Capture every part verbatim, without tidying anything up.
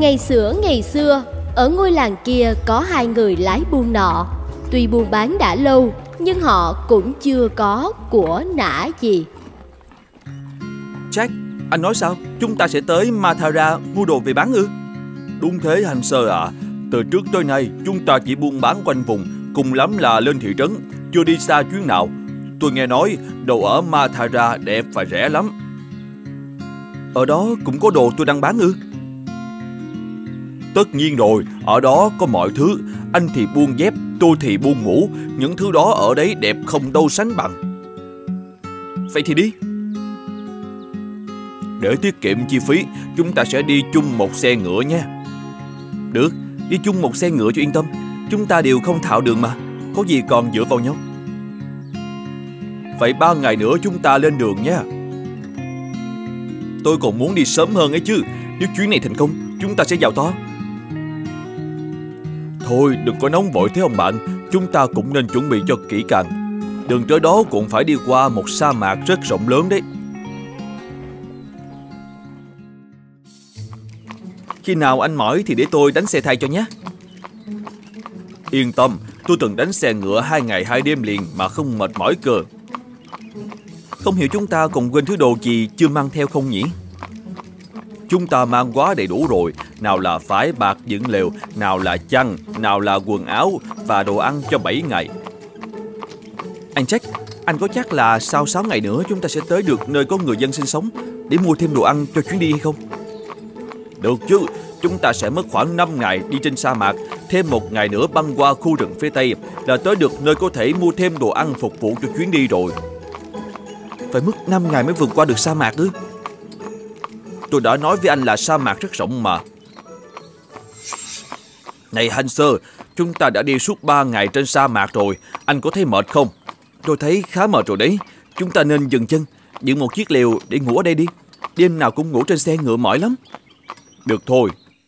Ngày xưa ngày xưa, ở ngôi làng kia có hai người lái buôn nọ. Tuy buôn bán đã lâu, nhưng họ cũng chưa có của nã gì. Jack, anh nói sao? Chúng ta sẽ tới Mathara mua đồ về bán ư? Đúng thế Hanser ạ. À. Từ trước tới nay, chúng ta chỉ buôn bán quanh vùng, cùng lắm là lên thị trấn, chưa đi xa chuyến nào. Tôi nghe nói đồ ở Mathara đẹp và rẻ lắm. Ở đó cũng có đồ tôi đang bán ư? Tất nhiên rồi, ở đó có mọi thứ. Anh thì buôn dép, tôi thì buôn mũ. Những thứ đó ở đấy đẹp không đâu sánh bằng. Vậy thì đi. Để tiết kiệm chi phí, chúng ta sẽ đi chung một xe ngựa nha. Được, đi chung một xe ngựa cho yên tâm. Chúng ta đều không thạo đường mà, có gì còn dựa vào nhau. Vậy ba ngày nữa chúng ta lên đường nha. Tôi còn muốn đi sớm hơn ấy chứ. Nếu chuyến này thành công, chúng ta sẽ giàu to. Thôi đừng có nóng vội thế ông bạn. Chúng ta cũng nên chuẩn bị cho kỹ càng. Đường tới đó cũng phải đi qua một sa mạc rất rộng lớn đấy. Khi nào anh mỏi thì để tôi đánh xe thay cho nhé. Yên tâm, tôi từng đánh xe ngựa hai ngày hai đêm liền mà không mệt mỏi cơ. Không hiểu chúng ta còn quên thứ đồ gì chưa mang theo không nhỉ? Chúng ta mang quá đầy đủ rồi. Nào là phái bạc dựng lều, nào là chăn, nào là quần áo và đồ ăn cho bảy ngày. Anh Jack, anh có chắc là sau sáu ngày nữa chúng ta sẽ tới được nơi có người dân sinh sống để mua thêm đồ ăn cho chuyến đi hay không? Được chứ, chúng ta sẽ mất khoảng năm ngày đi trên sa mạc, thêm một ngày nữa băng qua khu rừng phía Tây là tới được nơi có thể mua thêm đồ ăn phục vụ cho chuyến đi rồi. Phải mất năm ngày mới vượt qua được sa mạc ư? Tôi đã nói với anh là sa mạc rất rộng mà. Này Hanser, chúng ta đã đi suốt ba ngày trên sa mạc rồi. Anh có thấy mệt không? Tôi thấy khá mệt rồi đấy. Chúng ta nên dừng chân, dựng một chiếc lều để ngủ ở đây đi. Đêm nào cũng ngủ trên xe ngựa mỏi lắm. Được thôi.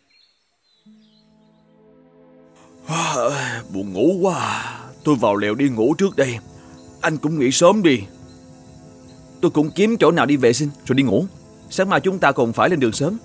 Buồn ngủ quá. Tôi vào lều đi ngủ trước đây. Anh cũng nghỉ sớm đi. Tôi cũng kiếm chỗ nào đi vệ sinh rồi đi ngủ. Sáng mai chúng ta còn phải lên đường sớm.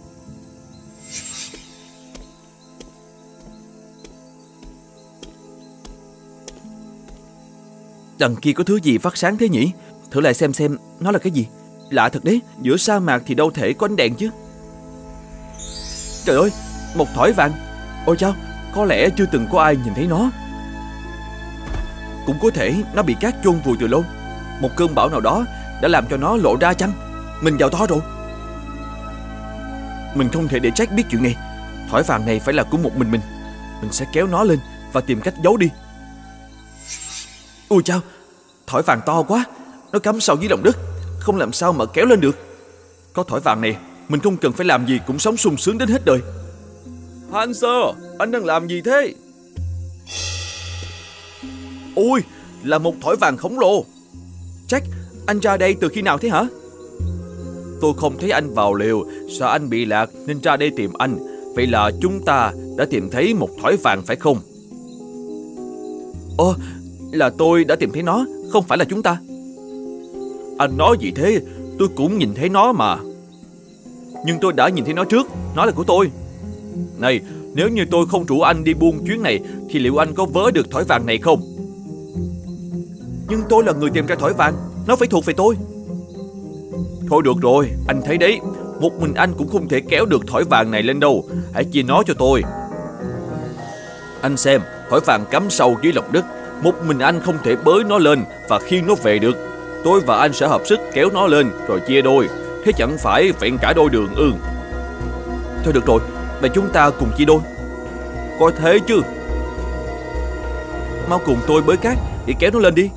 Đằng kia có thứ gì phát sáng thế nhỉ? Thử lại xem xem nó là cái gì. Lạ thật đấy, giữa sa mạc thì đâu thể có ánh đèn chứ. Trời ơi, một thỏi vàng. Ôi chao, có lẽ chưa từng có ai nhìn thấy nó. Cũng có thể nó bị cát chôn vùi từ lâu. Một cơn bão nào đó đã làm cho nó lộ ra chăng? Mình giàu to rồi. Mình không thể để Jack biết chuyện này. Thỏi vàng này phải là của một mình mình. Mình sẽ kéo nó lên và tìm cách giấu đi. Ui chao, thỏi vàng to quá. Nó cắm sâu dưới lòng đất, không làm sao mà kéo lên được. Có thỏi vàng này, mình không cần phải làm gì cũng sống sung sướng đến hết đời. Hanser, anh đang làm gì thế? Ôi, là một thỏi vàng khổng lồ. Jack, anh ra đây từ khi nào thế hả? Tôi không thấy anh vào lều, sợ anh bị lạc nên ra đây tìm anh. Vậy là chúng ta đã tìm thấy một thỏi vàng phải không? Ồ, là tôi đã tìm thấy nó, không phải là chúng ta. Anh nói gì thế? Tôi cũng nhìn thấy nó mà. Nhưng tôi đã nhìn thấy nó trước, nó là của tôi. Này, nếu như tôi không rủ anh đi buôn chuyến này thì liệu anh có vớ được thỏi vàng này không? Nhưng tôi là người tìm ra thỏi vàng, nó phải thuộc về tôi. Thôi được rồi, anh thấy đấy, một mình anh cũng không thể kéo được thỏi vàng này lên đâu. Hãy chia nó cho tôi. Anh xem, thỏi vàng cắm sâu dưới lòng đất. Một mình anh không thể bới nó lên và khiêng nó về được. Tôi và anh sẽ hợp sức kéo nó lên rồi chia đôi. Thế chẳng phải vẹn cả đôi đường ư? Thôi được rồi, vậy chúng ta cùng chia đôi. Có thế chứ. Mau cùng tôi bới cát để kéo nó lên đi.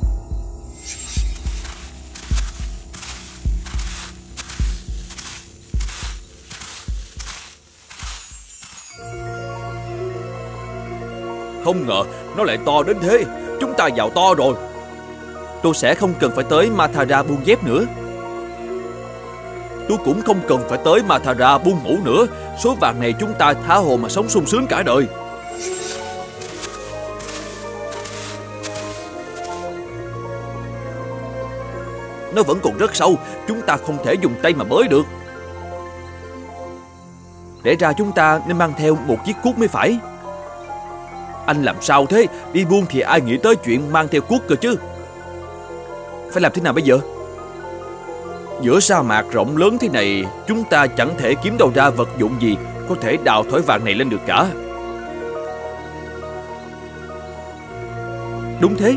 Không ngờ nó lại to đến thế. Chúng ta giàu to rồi. Tôi sẽ không cần phải tới Mathara buôn dép nữa. Tôi cũng không cần phải tới Mathara buôn mũ nữa. Số vàng này chúng ta tha hồ mà sống sung sướng cả đời. Nó vẫn còn rất sâu. Chúng ta không thể dùng tay mà bới được. Lẽ ra chúng ta nên mang theo một chiếc cuốc mới phải. Anh làm sao thế? Đi buôn thì ai nghĩ tới chuyện mang theo cuốc cơ chứ? Phải làm thế nào bây giờ? Giữa sa mạc rộng lớn thế này, chúng ta chẳng thể kiếm đâu ra vật dụng gì có thể đào thỏi vàng này lên được cả. Đúng thế.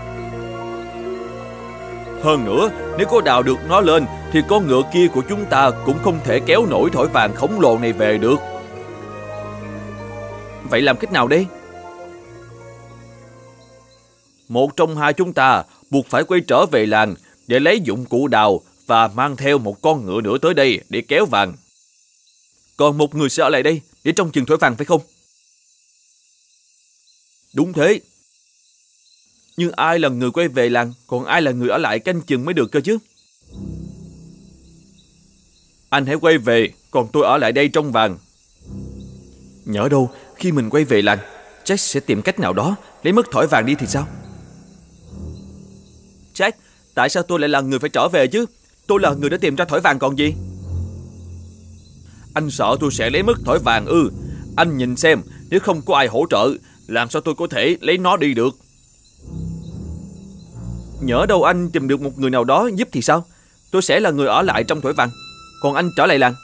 Hơn nữa, nếu có đào được nó lên thì con ngựa kia của chúng ta cũng không thể kéo nổi thỏi vàng khổng lồ này về được. Vậy làm cách nào đây? Một trong hai chúng ta buộc phải quay trở về làng để lấy dụng cụ đào và mang theo một con ngựa nữa tới đây để kéo vàng. Còn một người sẽ ở lại đây để trông chừng thỏi vàng, phải không? Đúng thế. Nhưng ai là người quay về làng, còn ai là người ở lại canh chừng mới được cơ chứ? Anh hãy quay về, còn tôi ở lại đây trông vàng. Nhỡ đâu khi mình quay về làng, Jack sẽ tìm cách nào đó lấy mất thỏi vàng đi thì sao? Jack, tại sao tôi lại là người phải trở về chứ? Tôi là người đã tìm ra thỏi vàng còn gì? Anh sợ tôi sẽ lấy mất thỏi vàng ư? Anh nhìn xem, nếu không có ai hỗ trợ, làm sao tôi có thể lấy nó đi được? Nhỡ đâu anh tìm được một người nào đó giúp thì sao? Tôi sẽ là người ở lại trong thỏi vàng, còn anh trở lại làng.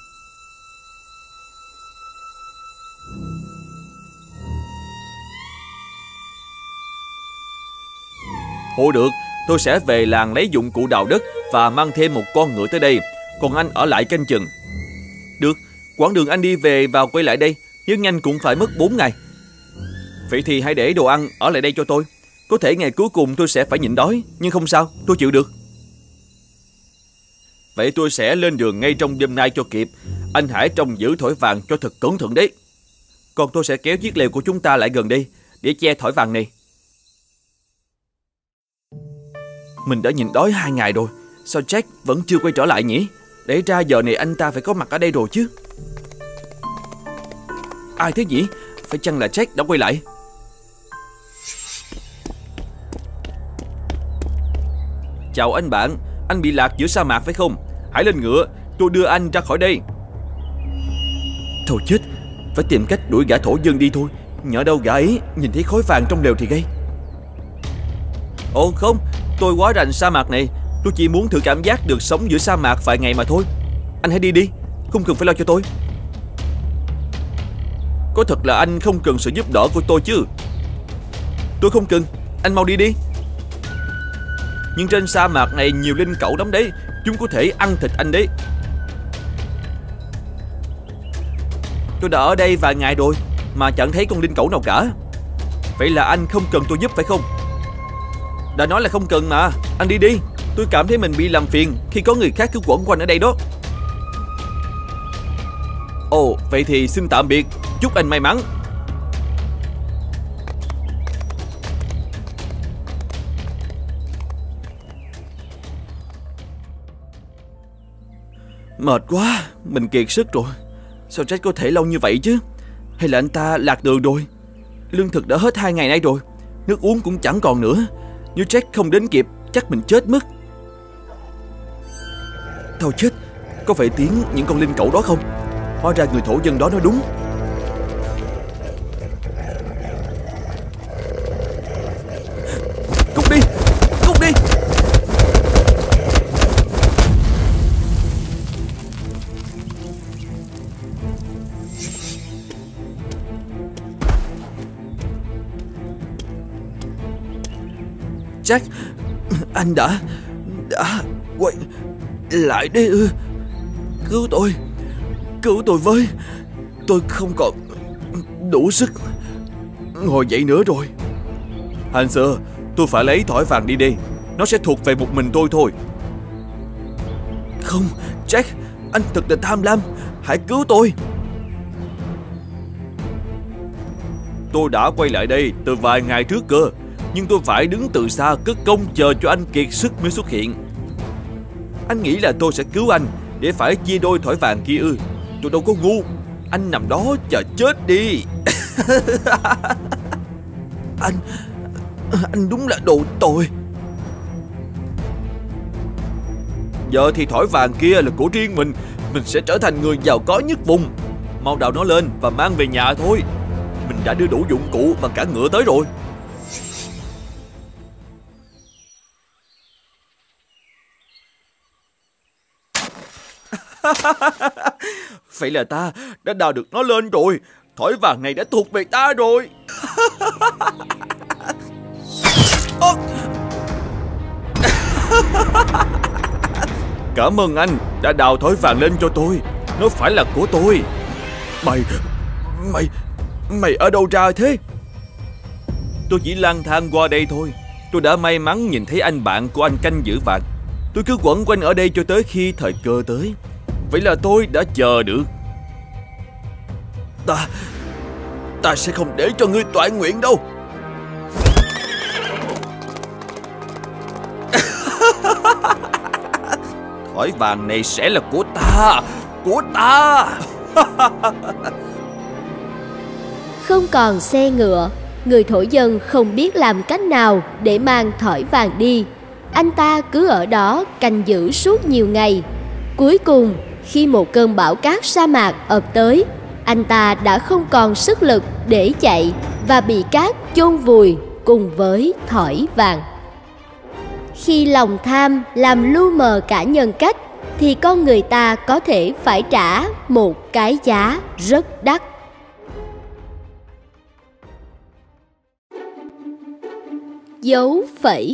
Thôi được, tôi sẽ về làng lấy dụng cụ đào đất và mang thêm một con ngựa tới đây, còn anh ở lại canh chừng. Được, quãng đường anh đi về và quay lại đây nhưng nhanh cũng phải mất bốn ngày. Vậy thì hãy để đồ ăn ở lại đây cho tôi. Có thể ngày cuối cùng tôi sẽ phải nhịn đói, nhưng không sao, tôi chịu được. Vậy tôi sẽ lên đường ngay trong đêm nay cho kịp. Anh hãy trông giữ thỏi vàng cho thật cẩn thận đấy. Còn tôi sẽ kéo chiếc lều của chúng ta lại gần đây để che thỏi vàng này. Mình đã nhịn đói hai ngày rồi, sao Jack vẫn chưa quay trở lại nhỉ? Để ra giờ này anh ta phải có mặt ở đây rồi chứ. Ai thế nhỉ? Phải chăng là Jack đã quay lại? Chào anh bạn, anh bị lạc giữa sa mạc phải không? Hãy lên ngựa, tôi đưa anh ra khỏi đây. Thôi chết, phải tìm cách đuổi gã thổ dân đi thôi. Nhỡ đâu gã ấy nhìn thấy khối vàng trong lều thì gây. Ồ không, tôi quá rành sa mạc này. Tôi chỉ muốn thử cảm giác được sống giữa sa mạc vài ngày mà thôi. Anh hãy đi đi, không cần phải lo cho tôi. Có thật là anh không cần sự giúp đỡ của tôi chứ? Tôi không cần, anh mau đi đi. Nhưng trên sa mạc này nhiều linh cẩu lắm đấy, chúng có thể ăn thịt anh đấy. Tôi đã ở đây vài ngày rồi mà chẳng thấy con linh cẩu nào cả. Vậy là anh không cần tôi giúp phải không? Đã nói là không cần mà, anh đi đi. Tôi cảm thấy mình bị làm phiền khi có người khác cứ quẩn quanh ở đây đó. Ồ, vậy thì xin tạm biệt, chúc anh may mắn. Mệt quá, mình kiệt sức rồi. Sao Jack có thể lâu như vậy chứ? Hay là anh ta lạc đường rồi? Lương thực đã hết hai ngày nay rồi, nước uống cũng chẳng còn nữa. Nếu Jack không đến kịp, chắc mình chết mất. Thôi chết, có phải tiếng những con linh cẩu đó không? Hóa ra người thổ dân đó nói đúng. Cút đi, cút đi. Jack, anh đã đã quay lại đây ư? Cứu tôi, cứu tôi với. Tôi không còn đủ sức ngồi dậy nữa rồi. Hanser, tôi phải lấy thỏi vàng đi đi. Nó sẽ thuộc về một mình tôi thôi. Không, Jack, anh thật là tham lam. Hãy cứu tôi. Tôi đã quay lại đây từ vài ngày trước cơ, nhưng tôi phải đứng từ xa cất công chờ cho anh kiệt sức mới xuất hiện. Anh nghĩ là tôi sẽ cứu anh để phải chia đôi thỏi vàng kia ư? Tôi đâu có ngu. Anh nằm đó chờ chết đi. Anh Anh đúng là đồ tồi. Giờ thì thỏi vàng kia là của riêng mình. Mình sẽ trở thành người giàu có nhất vùng. mau đào nó lên và mang về nhà thôi. Mình đã đưa đủ dụng cụ và cả ngựa tới rồi. Vậy là ta đã đào được nó lên rồi. Thỏi vàng này đã thuộc về ta rồi. Cảm ơn anh đã đào thỏi vàng lên cho tôi. Nó phải là của tôi. Mày Mày Mày ở đâu ra thế? Tôi chỉ lang thang qua đây thôi. Tôi đã may mắn nhìn thấy anh bạn của anh canh giữ vàng. Tôi cứ quẩn quanh ở đây cho tới khi thời cơ tới. Vậy là tôi đã chờ được. Ta Ta sẽ không để cho ngươi toại nguyện đâu. Thỏi vàng này sẽ là của ta. Của ta. Không còn xe ngựa, người thổ dân không biết làm cách nào để mang thỏi vàng đi. Anh ta cứ ở đó canh giữ suốt nhiều ngày. Cuối cùng, khi một cơn bão cát sa mạc ập tới, anh ta đã không còn sức lực để chạy và bị cát chôn vùi cùng với thỏi vàng. Khi lòng tham làm lu mờ cả nhân cách, thì con người ta có thể phải trả một cái giá rất đắt. Dấu phẩy.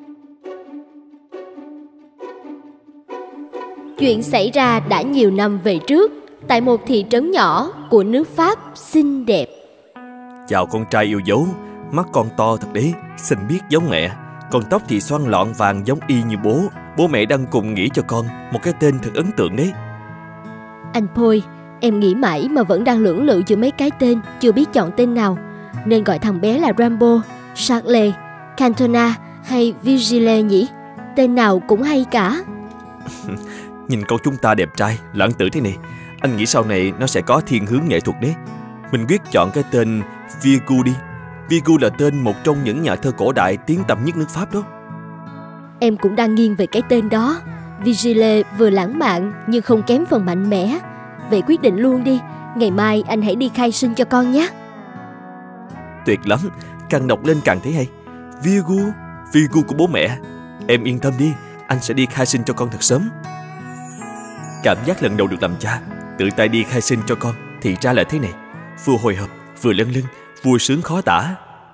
Chuyện xảy ra đã nhiều năm về trước, tại một thị trấn nhỏ của nước Pháp xinh đẹp. Chào con trai yêu dấu. Mắt con to thật đấy, xinh biết giống mẹ. Còn tóc thì xoăn lọn vàng giống y như bố. Bố mẹ đang cùng nghĩ cho con một cái tên thật ấn tượng đấy. Anh Paul, em nghĩ mãi mà vẫn đang lưỡng lự giữa mấy cái tên, chưa biết chọn tên nào. Nên gọi thằng bé là Rambo, Charles, Cantona hay Vigile nhỉ? Tên nào cũng hay cả. Nhìn con chúng ta đẹp trai, lãng tử thế này, anh nghĩ sau này nó sẽ có thiên hướng nghệ thuật đấy. Mình quyết chọn cái tên Virgil đi. Virgil là tên một trong những nhà thơ cổ đại tiếng tăm nhất nước Pháp đó. Em cũng đang nghiêng về cái tên đó. Vigile vừa lãng mạn nhưng không kém phần mạnh mẽ. Vậy quyết định luôn đi. Ngày mai anh hãy đi khai sinh cho con nhé. Tuyệt lắm, càng đọc lên càng thấy hay. Virgil, Virgil của bố mẹ. Em yên tâm đi, anh sẽ đi khai sinh cho con thật sớm. Cảm giác lần đầu được làm cha, tự tay đi khai sinh cho con, thì ra là thế này. Vừa hồi hộp, vừa lâng lâng, vui sướng khó tả.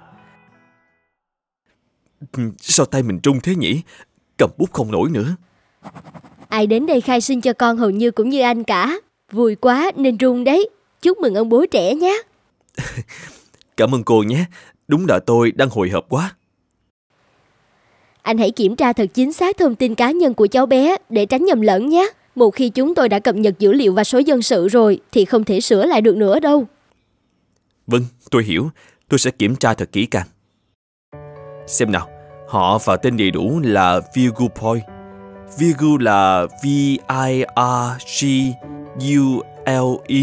Sao tay mình run thế nhỉ? Cầm bút không nổi nữa. Ai đến đây khai sinh cho con hầu như cũng như anh cả. Vui quá nên run đấy. Chúc mừng ông bố trẻ nhé. Cảm ơn cô nhé. Đúng là tôi đang hồi hộp quá. Anh hãy kiểm tra thật chính xác thông tin cá nhân của cháu bé để tránh nhầm lẫn nhé. Một khi chúng tôi đã cập nhật dữ liệu và số dân sự rồi thì không thể sửa lại được nữa đâu. Vâng, tôi hiểu. Tôi sẽ kiểm tra thật kỹ càng. Xem nào, họ và tên đầy đủ là Virgil Paul. Virgil là V I R G U L E.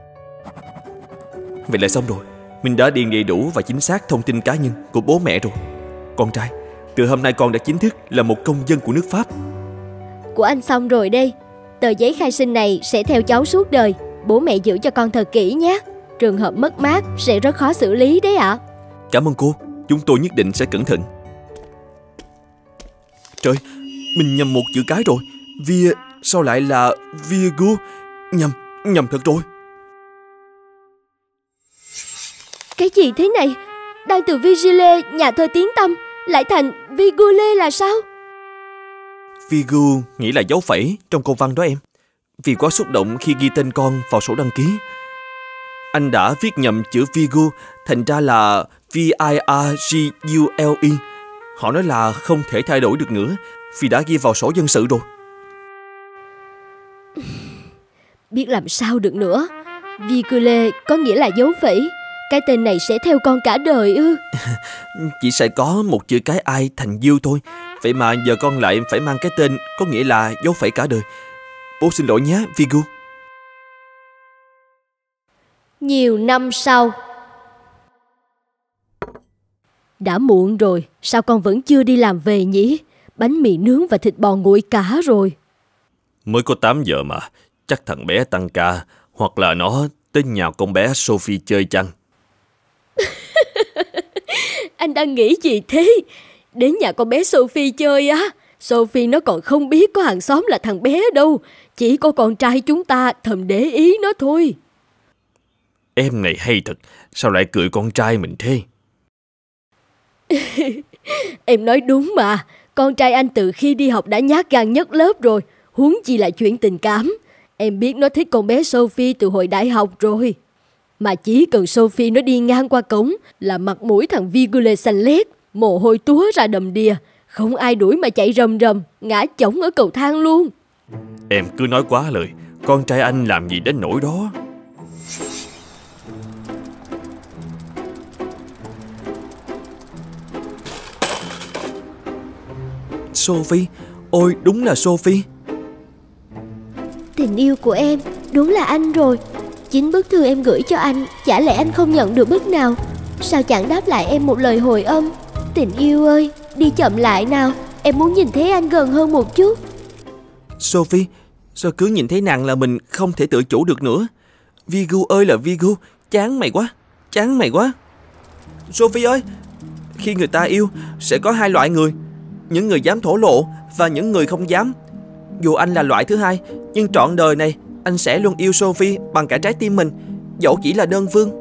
Vậy là xong rồi. Mình đã điền đầy đủ và chính xác thông tin cá nhân của bố mẹ rồi. Con trai, từ hôm nay con đã chính thức là một công dân của nước Pháp. Của anh xong rồi đây. Tờ giấy khai sinh này sẽ theo cháu suốt đời. Bố mẹ giữ cho con thật kỹ nhé. Trường hợp mất mát sẽ rất khó xử lý đấy ạ. Cảm ơn cô. Chúng tôi nhất định sẽ cẩn thận. Trời, mình nhầm một chữ cái rồi. Via, sao lại là Virgil? Nhầm, nhầm thật rồi. Cái gì thế này? Đang từ Vigile, nhà thơ tiếng tăm, lại thành Vigule là sao? Virgil nghĩa là dấu phẩy trong câu văn đó em. Vì quá xúc động khi ghi tên con vào sổ đăng ký, anh đã viết nhầm chữ Virgil, thành ra là V I R G U L E. Họ nói là không thể thay đổi được nữa vì đã ghi vào sổ dân sự rồi. Biết làm sao được nữa. Vigule có nghĩa là dấu phẩy. Cái tên này sẽ theo con cả đời ư? Chỉ sẽ có một chữ cái ai thành diêu thôi. Vậy mà giờ con lại phải mang cái tên có nghĩa là dấu phẩy cả đời. Bố xin lỗi nhé, Virgil. Nhiều năm sau. Đã muộn rồi, sao con vẫn chưa đi làm về nhỉ? Bánh mì nướng và thịt bò nguội cả rồi. Mới có tám giờ mà. Chắc thằng bé tăng ca, hoặc là nó tới nhà con bé Sophie chơi chăng? Anh đang nghĩ gì thế? Đến nhà con bé Sophie chơi á? Sophie nó còn không biết có hàng xóm là thằng bé đâu. Chỉ có con trai chúng ta thầm để ý nó thôi. Em này hay thật. Sao lại cười con trai mình thế? Em nói đúng mà. Con trai anh từ khi đi học đã nhát gan nhất lớp rồi. Huống chi là chuyện tình cảm. Em biết nó thích con bé Sophie từ hồi đại học rồi. Mà chỉ cần Sophie nó đi ngang qua cổng là mặt mũi thằng Vigule xanh lét, mồ hôi túa ra đầm đìa. Không ai đuổi mà chạy rầm rầm, ngã chổng ở cầu thang luôn. Em cứ nói quá lời. Con trai anh làm gì đến nỗi đó? Sophie, ôi đúng là Sophie. Tình yêu của em, đúng là anh rồi. Chính bức thư em gửi cho anh, chả lẽ anh không nhận được bức nào? Sao chẳng đáp lại em một lời hồi âm? Tình yêu ơi, đi chậm lại nào. Em muốn nhìn thấy anh gần hơn một chút. Sophie, sao cứ nhìn thấy nàng là mình không thể tự chủ được nữa? Vigu ơi là Vigu, chán mày quá, chán mày quá. Sophie ơi, khi người ta yêu sẽ có hai loại người. Những người dám thổ lộ và những người không dám. Dù anh là loại thứ hai, nhưng trọn đời này anh sẽ luôn yêu Sophie bằng cả trái tim mình, dẫu chỉ là đơn phương.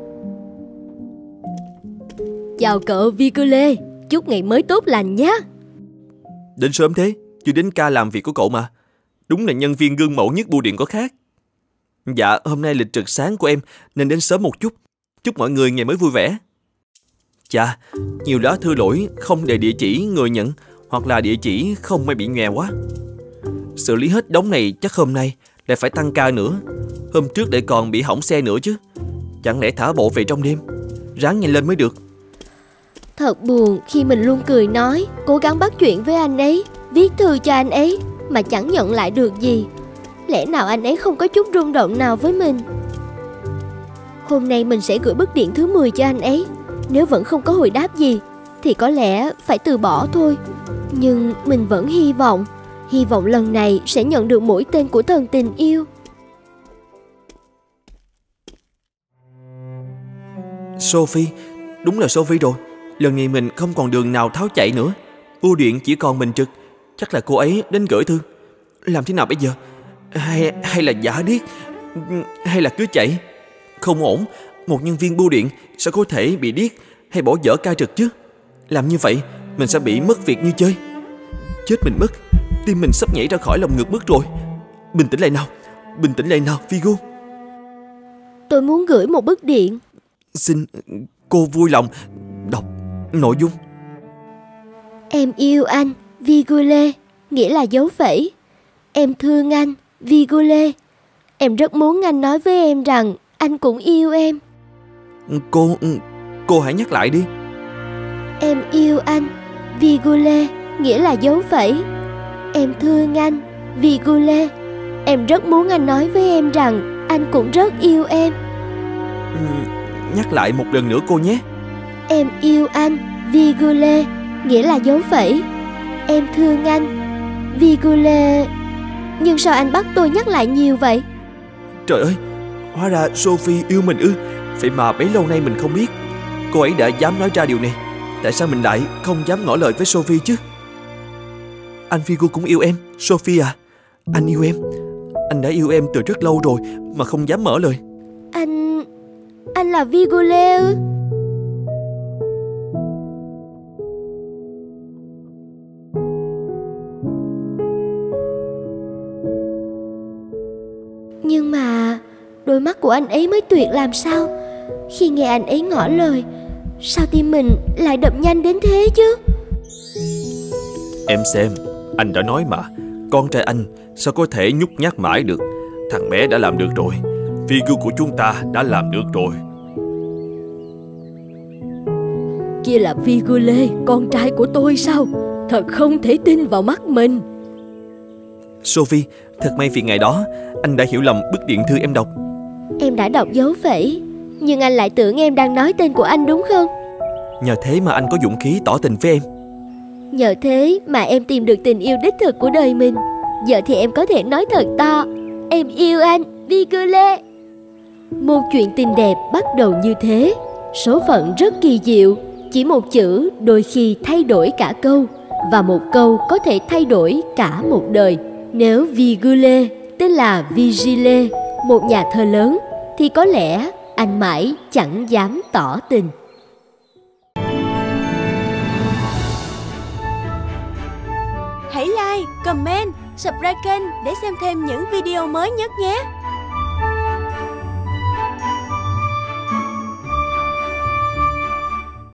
Chào cậu Vigule, chúc ngày mới tốt lành nhé. Đến sớm thế, chưa đến ca làm việc của cậu mà. Đúng là nhân viên gương mẫu nhất bưu điện có khác. Dạ, hôm nay lịch trực sáng của em nên đến sớm một chút. Chúc mọi người ngày mới vui vẻ. Chà, nhiều lá thư lỗi không để địa chỉ người nhận, hoặc là địa chỉ không may bị nhòe quá. Xử lý hết đống này chắc hôm nay lại phải tăng ca nữa. Hôm trước lại còn bị hỏng xe nữa chứ. Chẳng lẽ thả bộ về trong đêm? Ráng nhanh lên mới được. Thật buồn khi mình luôn cười nói, cố gắng bắt chuyện với anh ấy, viết thư cho anh ấy mà chẳng nhận lại được gì. Lẽ nào anh ấy không có chút rung động nào với mình? Hôm nay mình sẽ gửi bức điện thứ mười cho anh ấy. Nếu vẫn không có hồi đáp gì thì có lẽ phải từ bỏ thôi. Nhưng mình vẫn hy vọng Hy vọng lần này sẽ nhận được mũi tên của thần tình yêu. Sophie, đúng là Sophie rồi. Lần này mình không còn đường nào tháo chạy nữa. Bưu điện chỉ còn mình trực. Chắc là cô ấy đến gửi thư. Làm thế nào bây giờ? Hay, hay là giả điếc? Hay là cứ chạy? Không ổn. Một nhân viên bưu điện sao có thể bị điếc hay bỏ dở ca trực chứ? Làm như vậy mình sẽ bị mất việc như chơi. Chết mình mất. Tim mình sắp nhảy ra khỏi lồng ngực mất rồi. Bình tĩnh lại nào. Bình tĩnh lại nào Vigu. Tôi muốn gửi một bức điện. Xin cô vui lòng đọc nội dung. Em yêu anh Vigule, nghĩa là dấu phẩy. Em thương anh Vigule. Em rất muốn anh nói với em rằng anh cũng yêu em. Cô Cô hãy nhắc lại đi. Em yêu anh Vigule, nghĩa là dấu phẩy. Em thương anh Vigule. Em rất muốn anh nói với em rằng anh cũng rất yêu em. Nhắc lại một lần nữa cô nhé. Em yêu anh Vigule, nghĩa là dấu phẩy. Em thương anh Vigule. Nhưng sao anh bắt tôi nhắc lại nhiều vậy? Trời ơi, hóa ra Sophie yêu mình ư? Vậy mà bấy lâu nay mình không biết. Cô ấy đã dám nói ra điều này. Tại sao mình lại không dám ngỏ lời với Sophie chứ? Anh Vigu cũng yêu em, Sophie à. Anh yêu em. Anh đã yêu em từ rất lâu rồi mà không dám mở lời. Anh... Anh là Vigule ư? Nhưng mà đôi mắt của anh ấy mới tuyệt làm sao. Khi nghe anh ấy ngỏ lời, sao tim mình lại đập nhanh đến thế chứ? Em xem, anh đã nói mà. Con trai anh sao có thể nhút nhát mãi được. Thằng bé đã làm được rồi. Vigu của chúng ta đã làm được rồi. Kia là Vigule, con trai của tôi sao? Thật không thể tin vào mắt mình. Sophie, thật may vì ngày đó anh đã hiểu lầm bức điện thư em đọc. Em đã đọc dấu phẩy, nhưng anh lại tưởng em đang nói tên của anh đúng không? Nhờ thế mà anh có dũng khí tỏ tình với em. Nhờ thế mà em tìm được tình yêu đích thực của đời mình. Giờ thì em có thể nói thật to: em yêu anh, Vigule. Một chuyện tình đẹp bắt đầu như thế. Số phận rất kỳ diệu. Chỉ một chữ đôi khi thay đổi cả câu, và một câu có thể thay đổi cả một đời. Nếu Virgule tên là Vigile, một nhà thơ lớn, thì có lẽ anh mãi chẳng dám tỏ tình. Hãy like, comment, subscribe kênh để xem thêm những video mới nhất nhé.